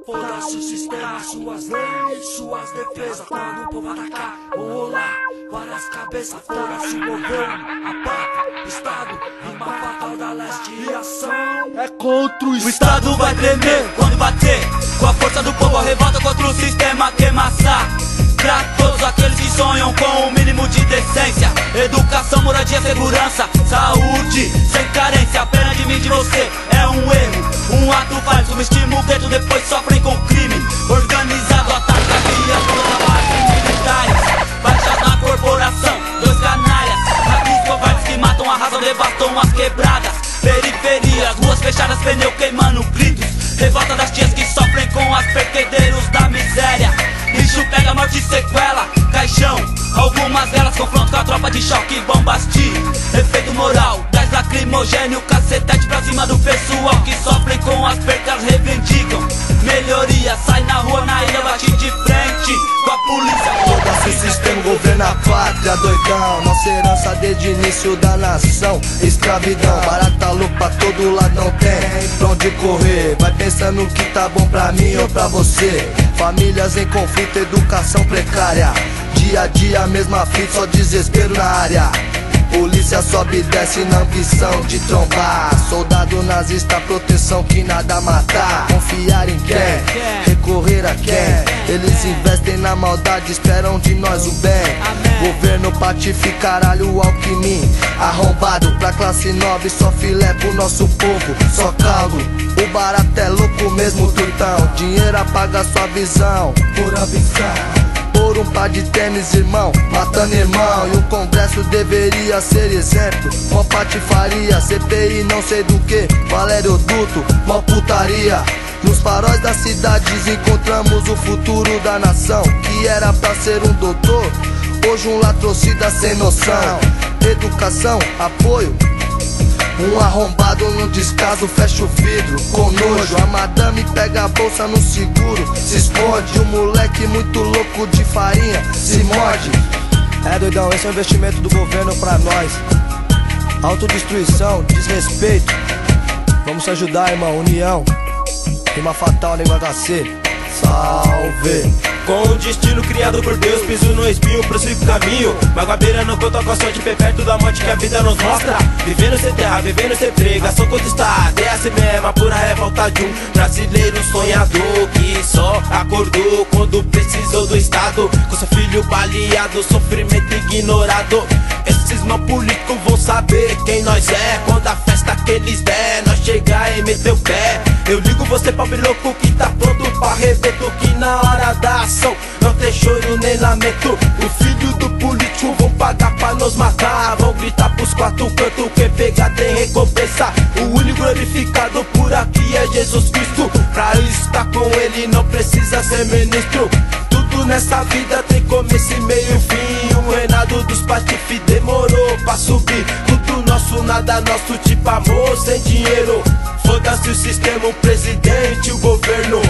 Foda-se o sistema, suas leis, suas defesas. Quando o povo atacar, vão rolar várias cabeças. Foda-se o governo, a pátria, Estado, rima fatal da leste e ação é contra o Estado vai tremer quando bater. Com a força do povo a revolta contra o sistema que massacra todos aqueles que sonham com o mínimo de decência. Educação, moradia, segurança, saúde, sem carência. A pena de mim e de você é um erro, um ato falho. Subestima o gueto, depois sofrem com crime organizado. Ataca viaturas na base militares, baixas na corporação, dois canalhas, ratos covardes que matam, arrasam, devastam as quebradas, periferias, ruas fechadas, pneu queimando, gritos, revolta das tias que sofrem com as perquedeiros da miséria. Lixo pega, morte e sequela, caixão, algumas delas confronto com a tropa de choque e bombas de efeito moral, gás lacrimogênio, cacetete pra cima do pessoal que sofrem com as percas, reivindicam melhoria, sai na rua, na ilha, bate de frente com a polícia. Foda-se o sistema, governa a pátria, doidão. Nossa herança desde o início da nação, escravidão, barata louco pra todo lado, não tem pra onde correr. Vai pensando que tá bom pra mim ou pra você. Famílias em conflito, educação precária, dia a dia mesma fita, só desespero na área. Polícia sobe e desce na ambição de trombar. Soldado nazista, proteção que nada matar. Confiar em quem? Recorrer a quem? Eles investem na maldade, esperam de nós o bem. Governo patife, caralho, Alckmin arrombado pra classe nobre, só filé pro nosso povo, só caldo. O barato é louco mesmo, turtão. Dinheiro apaga sua visão por ambição. Por um par de tênis, irmão, matando irmão. E o Congresso deveria ser exemplo. Mó patifaria, CPI não sei do que, Valério Duto, mó putaria. Nos faróis das cidades encontramos o futuro da nação, que era pra ser um doutor, hoje um latrocida sem noção. Educação, apoio, um arrombado no descaso, fecha o vidro com nojo. A madame pega a bolsa no seguro, se esconde. O moleque muito louco de farinha se morde. É doidão, esse é o investimento do governo pra nós. Autodestruição, desrespeito. Vamos se ajudar, irmão, união. Rima fatal, nego HC. Salve! Com o destino criado por Deus, piso no espinho, prossigo o caminho. Magoabeira não conta com a sorte, pé perto da morte que a vida nos mostra. Vivendo sem terra, vivendo sem pregação contestada. É assim mesmo, a pura revolta de um brasileiro sonhador que só acordou quando precisou do Estado. Com seu filho baleado, sofrimento ignorado. Esses mal políticos vão saber quem nós é quando a festa que eles der, nós chegar e meter o pé. Eu ligo você, pobre louco, que tá pronto pra rever que na hora da ação não tem choro nem lamento. O filho do político vão pagar pra nos matar, vão gritar pros quatro cantos, quem pegar tem recompensa. O único glorificado por aqui é Jesus Cristo. Pra estar com ele não precisa ser ministro. Tudo nessa vida tem começo e meio fim. O reinado dos patife demorou pra subir. Tudo nosso, nada nosso, tipo amor sem dinheiro. Foda-se o sistema, o presidente, o governo.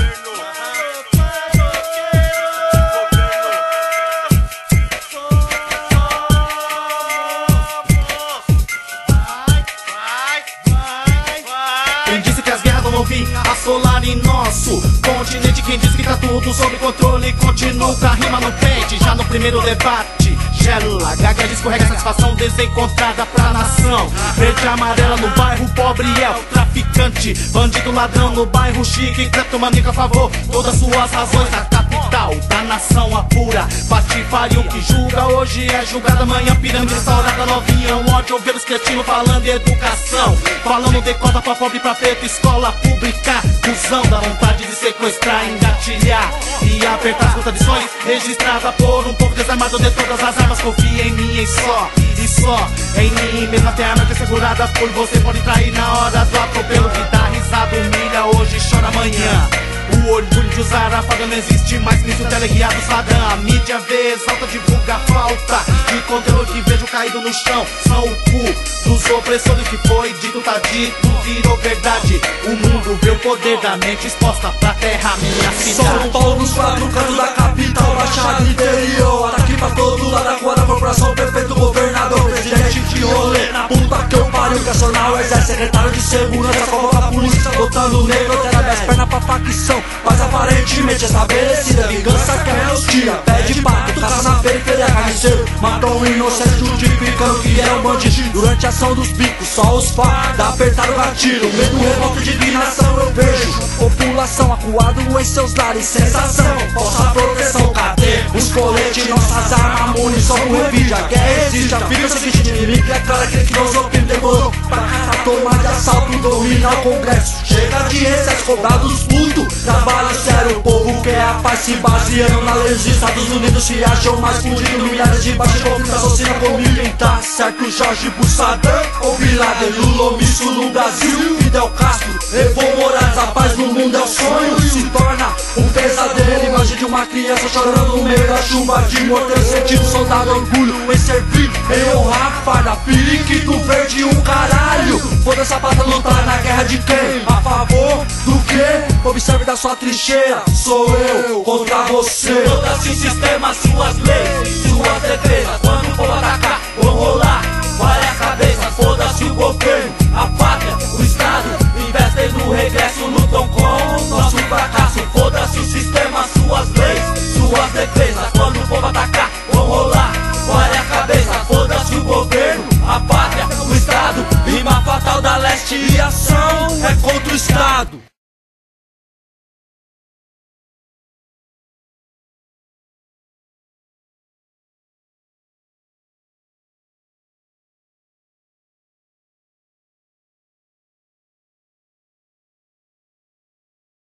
Quem disse que as guerras vão vir assolar em nosso continente? Quem disse que tá tudo sob controle e continua com a rima no pente? Já no primeiro debate, gela, gaga, escorrega, satisfação desencontrada pra nação. Verde e amarela no bairro pobre é o traficante, bandido ladrão no bairro chique, cleptomaníaco a favor, todas suas razões na capital da nação apura. Patifaria o que julga, hoje é julgado, amanhã pirâmide restaurada novinha. Um ódio ouvir os cretinos falando em educação, falando de cota pra pobre pra preto, escola pública. Fusão da vontade de sequestrar, engatilhar e apertar as contradições, registrada por um povo desarmado de todas as armas. Confia em mim e só em mim mesmo, até a arma que é segurada por você pode trair na hora do atropelo. Que dá risada, humilha hoje, chora amanhã. O orgulho de usar a faga não existe mais, nisso teleguiado Saddam. A mídia vê, exalta, divulga a falta de conteúdo que vejo caído no chão. São o cu dos opressores, que foi dito, tá dito, virou verdade. O mundo vê o poder da mente exposta pra terra, minha cidade. São Paulo nos quatro cantos da capital, Baixada interior. Daqui pra todo lado, a cor da corporação, prefeito, governador, presidente de rolê. Na puta que eu pariu, que acionar o exército, secretário de segurança, convoca a polícia, botando o negro, terá minhas pernas pra facção. aparentemente estabelecida. Vingança quer os tira, pede pato, caça na periferia, carniceiro. Matou um inocente, justificando que era um bandido. Durante a ação dos bicos, só os farda apertaram o gatilho. Medo, revolta e indignação eu vejo. População acuado em seus lares, sensação. Falsa proteção, cadê os coletes, nossas armas, munição com revide. A guerra existe, a fita seguinte de inimigo. É claro aquele que nos oprime, demorou pra catar, tomar de assalto, dominar o congresso. Chega de recesso, cobrados puto. Trabalho sério, o povo quer a paz, se baseando na lei dos Estados Unidos. Se acham mais fudido, milhares de baixos conflitos, assassina comigo. Quem tá certo, Jorge Bush, Saddam ou Bin Laden, Lula omisso no Brasil, Fidel Castro, Evo Morales. A paz no mundo é o sonho e se torna um pesadelo. Imagine uma criança chorando no meio da chuva de morteiro, sentindo soldado orgulho em servir, em honrar farda, periquito verde um caralho. Foda sapata lutar na guerra de quem? A favor do quê? Observe da sua trincheira, sou eu contra você. Foda-se o sistema, suas leis, suas defesas. Quando o povo atacar, vão rolar várias cabeças. Foda-se o governo,